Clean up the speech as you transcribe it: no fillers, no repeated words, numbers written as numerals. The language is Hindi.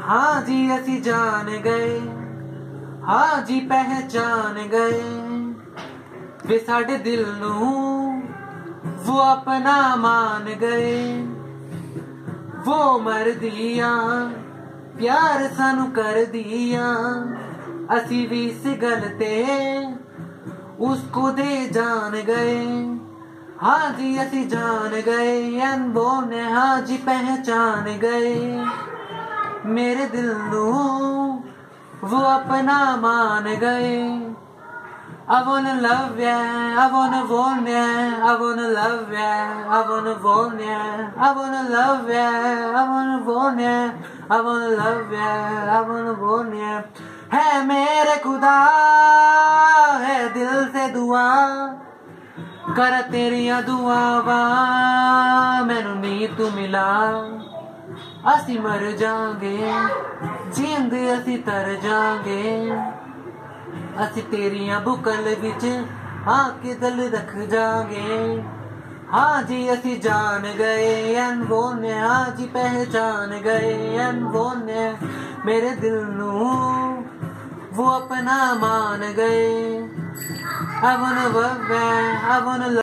हाँ जी असी जान गए, हाँ जी पहचान गए वे साडे दिल नू वो अपना मान गए। वो मर दिया प्यार सानू कर दिया, असी भी इस गल ते उसको दे जान गए। हाँ जी असी जान गए अनबोल, हाँ जी पहचान गए मेरे दिल नू वो अपना मान गए। I wanna love ya, I wanna want ya, I wanna love ya, I wanna want ya, I wanna love ya, I wanna want ya, I wanna love ya, I wanna want ya। है मेरे खुदा है दिल से दुआ कर तेरिया दुआवा, मैनू नहीं तू मिला असी मर जांगे, जींद असी तर जांगे, असी तेरिया बुकल विच आके दिल रख जांगे। हाँ जी असी जान गए अनबोल, हाँ जी पहचान गए अनबोल मेरे दिल नू वो अपना मान गए। I wanna love, I wanna love